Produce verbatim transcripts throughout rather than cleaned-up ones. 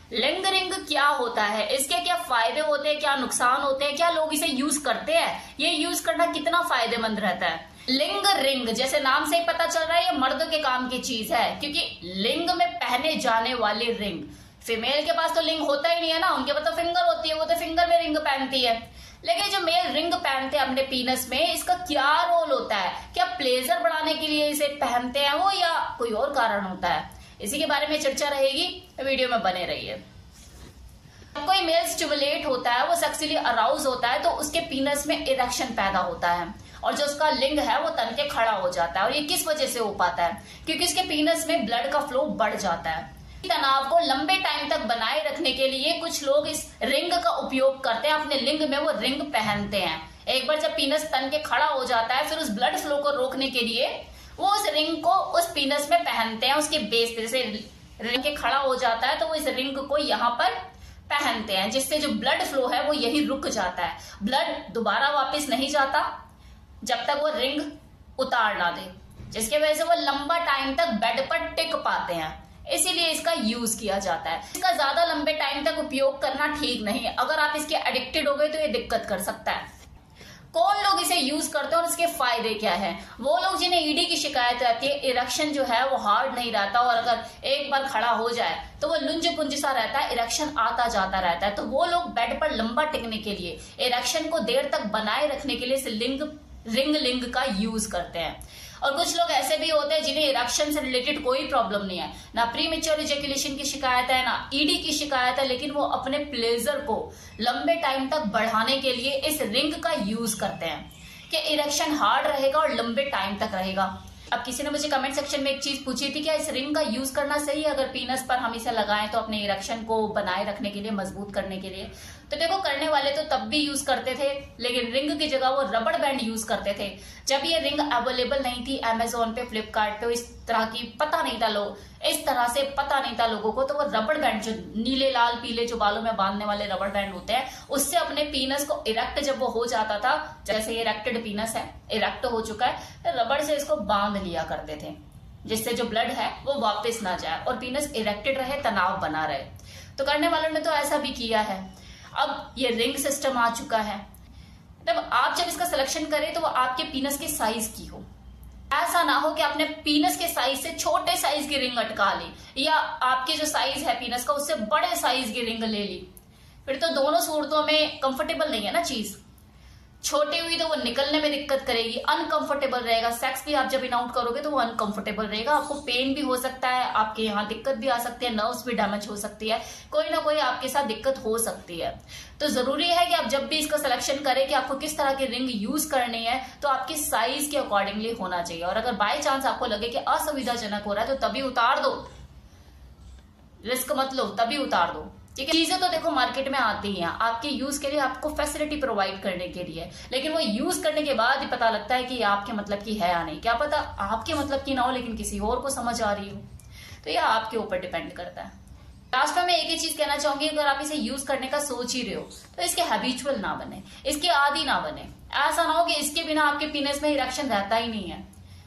लिंग रिंग क्या होता है, इसके क्या फायदे होते हैं, क्या नुकसान होते हैं, क्या लोग इसे यूज करते हैं, ये यूज करना कितना फायदेमंद रहता है। लिंग रिंग जैसे नाम से ही पता चल रहा है ये मर्द के काम की चीज है, क्योंकि लिंग में पहने जाने वाली रिंग, फीमेल के पास तो लिंग होता ही नहीं है ना, उनके पास तो फिंगर होती है, वो तो फिंगर में रिंग पहनती है। लेकिन जो मेल रिंग पहनते हैं अपने पीनस में, इसका क्या रोल होता है, क्या प्लेजर बढ़ाने के लिए इसे पहनते हैं वो, या कोई और कारण होता है, इसी के बारे में चर्चा रहेगी, वीडियो में बने रहिए। कोई मेल स्टिमुलेट होता है, वो सेक्सुअली अराउज होता है, तो उसके पीनस में इरेक्शन पैदा होता है और जो उसका लिंग है वो तन के खड़ा हो जाता है। और ये किस वजह से हो पाता है, क्योंकि उसके पीनस में ब्लड का फ्लो बढ़ जाता है। तनाव को लंबे टाइम तक बनाए रखने के लिए कुछ लोग इस रिंग का उपयोग करते हैं, अपने लिंग में वो रिंग पहनते हैं। एक बार जब पीनस तन के खड़ा हो जाता है, फिर उस ब्लड फ्लो को रोकने के लिए वो उस रिंग को उस पीनस में पहनते हैं, उसके बेस पे। जैसे रिंग के खड़ा हो जाता है तो वो इस रिंग को यहाँ पर पहनते हैं, जिससे जो ब्लड फ्लो है वो यही रुक जाता है, ब्लड दोबारा वापस नहीं जाता जब तक वो रिंग उतार ना दे, जिसके वजह से वो लंबा टाइम तक बेड पर टिक पाते हैं। इसीलिए इसका यूज किया जाता है। इसका ज्यादा लंबे टाइम तक उपयोग करना ठीक नहीं है, अगर आप इसके एडिक्टेड हो गए तो ये दिक्कत कर सकता है। कौन लोग इसे यूज करते हैं और इसके फायदे क्या है, वो लोग जिन्हें ईडी की शिकायत रहती है, इरेक्शन जो है वो हार्ड नहीं रहता और अगर एक बार खड़ा हो जाए तो वो लुंज पुंज सा रहता है, इरेक्शन आता जाता रहता है, तो वो लोग बेड पर लंबा टिकने के लिए, इरेक्शन को देर तक बनाए रखने के लिए इस लिंग रिंग लिंग का यूज करते हैं। और कुछ लोग ऐसे भी होते हैं जिन्हें इरेक्शन से रिलेटेड कोई प्रॉब्लम नहीं है, ना प्रीमेच्योर इजैकुलेशन की शिकायत है, ना ईडी की शिकायत है, लेकिन वो अपने प्लेजर को लंबे टाइम तक बढ़ाने के लिए इस रिंग का यूज करते हैं कि इरेक्शन हार्ड रहेगा और लंबे टाइम तक रहेगा। अब किसी ने मुझे कमेंट सेक्शन में एक चीज पूछी थी, क्या इस रिंग का यूज करना सही है अगर पीनस पर हम इसे लगाएं तो अपने इरेक्शन को बनाए रखने के लिए, मजबूत करने के लिए। तो देखो, करने वाले तो तब भी यूज करते थे, लेकिन रिंग की जगह वो रबड़ बैंड यूज करते थे। जब ये रिंग अवेलेबल नहीं थी अमेजोन पे, फ्लिपकार्ट पे, इस तरह की पता नहीं था लोग इस तरह से पता नहीं था लोगों को, तो वो रबड़ बैंड जो नीले लाल पीले जो बालों में बांधने वाले रबड़ बैंड होते हैं, उससे अपने पीनस को इरेक्ट जब वो हो जाता था, जैसे ये इरेक्टेड पीनस है, इरेक्ट हो चुका है, रबड़ से इसको बांध लिया करते थे, जिससे जो ब्लड है वो वापस ना जाए और पीनस इरेक्टेड रहे, तनाव बना रहे। तो करने वालों ने तो ऐसा भी किया है। अब ये रिंग सिस्टम आ चुका है, तब आप जब इसका सिलेक्शन करें तो वो आपके पीनस के साइज की हो। ऐसा ना हो कि आपने पीनस के साइज से छोटे साइज की रिंग अटका ली, या आपके जो साइज है पीनस का उससे बड़े साइज की रिंग ले ली, फिर तो दोनों सूरतों में कंफर्टेबल नहीं है ना चीज। छोटी हुई तो वो निकलने में दिक्कत करेगी, अनकंफर्टेबल रहेगा, सेक्स भी आप जब इन आउट करोगे तो वो अनकंफर्टेबल रहेगा, आपको पेन भी हो सकता है, आपके यहाँ दिक्कत भी आ सकती है, नर्व्स भी डैमेज हो सकती है, कोई ना कोई आपके साथ दिक्कत हो सकती है। तो जरूरी है कि आप जब भी इसका सिलेक्शन करें कि आपको किस तरह की रिंग यूज करनी है, तो आपकी साइज के अकॉर्डिंगली होना चाहिए। और अगर बाय चांस आपको लगे कि असुविधाजनक हो रहा है तो तभी उतार दो, रिस्क मत लो, तभी उतार दो। ठीक है, चीजें तो देखो मार्केट में आती हैं आपके यूज के लिए, आपको फैसिलिटी प्रोवाइड करने के लिए, लेकिन वो यूज करने के बाद ही पता लगता है कि आपके मतलब की है या नहीं। क्या पता आपके मतलब की ना हो लेकिन किसी और को समझ आ रही हो, तो यह आपके ऊपर डिपेंड करता है। लास्ट में मैं एक ही चीज कहना चाहूंगी, अगर आप इसे यूज करने का सोच ही रहे हो तो इसके हैबिचुअल ना बने, इसके आदी ना बने। ऐसा ना हो कि इसके बिना आपके पीनस में इरेक्शन रहता ही नहीं है,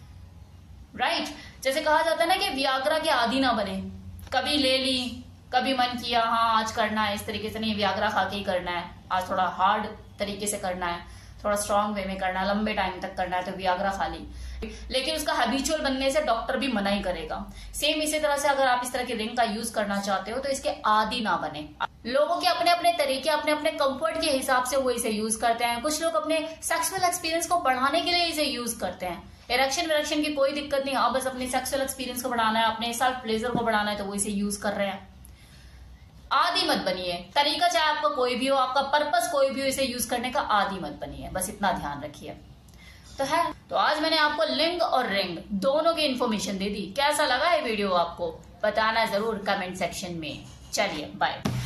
राइट। जैसे कहा जाता है ना कि वियाग्रा के आदी ना बने, कभी ले ली, कभी मन किया हाँ आज करना है, इस तरीके से नहीं, वियाग्रा खा के ही करना है, आज थोड़ा हार्ड तरीके से करना है, थोड़ा स्ट्रांग वे में करना है, लंबे टाइम तक करना है, तो वियाग्रा खा ली, लेकिन उसका हैबिचुअल बनने से डॉक्टर भी मना ही करेगा। सेम इसी तरह से अगर आप इस तरह की रिंग का यूज करना चाहते हो तो इसके आदी ना बने। लोगों के अपने अपने तरीके, अपने अपने कंफर्ट के हिसाब से वो इसे यूज करते हैं। कुछ लोग अपने सेक्सुअल एक्सपीरियंस को बढ़ाने के लिए इसे यूज करते हैं। इरेक्शन विरेक्शन की कोई दिक्कत नहीं, हाँ बस अपने सेक्सुअल एक्सपीरियंस को बढ़ाना है, अपने सेल्फ प्लेजर को बढ़ाना है, तो वो इसे यूज कर रहे हैं। आदी मत बनिए, तरीका चाहे आपका कोई भी हो, आपका पर्पस कोई भी हो, इसे यूज करने का आदी मत बनिए, बस इतना ध्यान रखिए। तो है, तो आज मैंने आपको लिंग और रिंग दोनों की इंफॉर्मेशन दे दी। कैसा लगा ये वीडियो आपको बताना जरूर कमेंट सेक्शन में। चलिए बाय।